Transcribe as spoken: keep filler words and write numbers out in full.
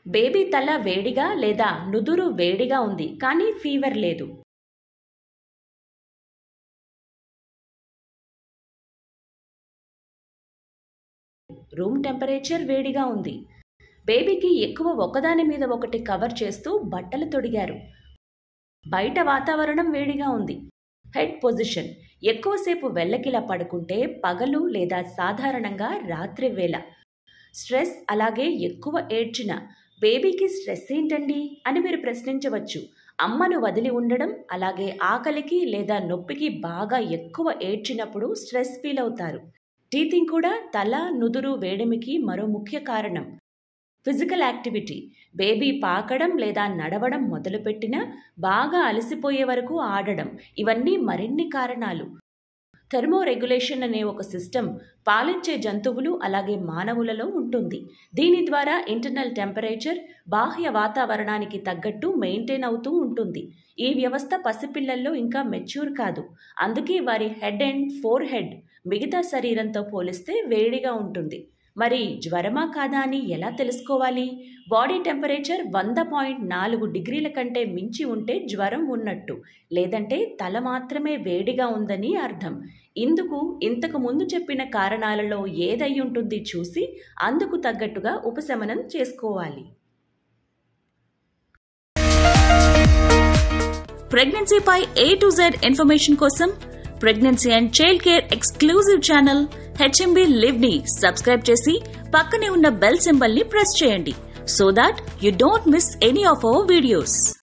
Baby తల వేడిగా లేదా నుదురు వేడిగా ఉంది కానీ ఫీవర్ లేదు. రూమ్ టెంపరేచర్ వేడిగా ఉంది. బేబీకి ఎక్కువ ఒకదాని మీద ఒకటి కవర్ చేస్తూ బట్టలు తొడిగారు. బయట వాతావరణం వేడిగా ఉంది. హెడ్ పొజిషన్ ఎక్కువసేపు వెల్లకిలా పడుకుంటే పగలు లేదా సాధారణంగా రాత్రి వేళ. స్ట్రెస్ అలాగే ఎక్కువ ఏడ్చిన బేబీకి స్ట్రెస్ ఏంటండి అని మీరు ప్రశ్నించవచ్చు. అమ్మను వదిలి ఉండడం అలాగే ఆకలికి లేదా నొప్పికి బాగా ఎక్కువ ఏడ్చినప్పుడు స్ట్రెస్ ఫీల్ అవుతారు. టీతింగ్ కూడా తల నుదురు వేడిమికి మరో ముఖ్య కారణం. ఫిజికల్ యాక్టివిటీ బేబీ పాకడం లేదా నడవడం మొదలుపెట్టినా బాగా అలసిపోయే వరకు ఆడడం ఇవన్నీ మరిన్ని కారణాలు. థెర్మోరెగ్యులేషన్ అనే ఒక సిస్టమ్ పాలించే జంతువులు అలాగే మానవులలో ఉంటుంది. దీని ద్వారా ఇంటర్నల్ టెంపరేచర్ బాహ్య వాతావరణానికి తగ్గట్టు మెయింటైన్ అవుతూ ఉంటుంది. ఈ వ్యవస్థ పసిపిల్లల్లో ఇంకా మెచ్యూర్ కాదు. అందుకే వారి హెడ్ అండ్ ఫోర్ హెడ్ మిగతా శరీరంతో పోలిస్తే వేడిగా ఉంటుంది. మరి జ్వరమా కాదా అని ఎలా తెలుసుకోవాలి? బాడీ టెంపరేచర్ వంద పాయింట్ నాలుగు డిగ్రీల కంటే మించి ఉంటే జ్వరం ఉన్నట్టు, లేదంటే తల మాత్రమే వేడిగా ఉందని అర్థం. ఇందుకు ఇంతకు ముందు చెప్పిన కారణాలలో ఏదై ఉంటుంది చూసి అందుకు తగ్గట్టుగా ఉపశమనం చేసుకోవాలి. ప్రెగ్నెన్సీపై ఏ టు జెడ్ ఇన్ఫర్మేషన్ కోసం pregnancy and child care exclusive channel HMB live ని సబ్స్క్రైబ్ చేసి పక్కనే ఉన్న బెల్ సింబల్ ని ప్రెస్ చేయండి so that you don't miss any of our videos.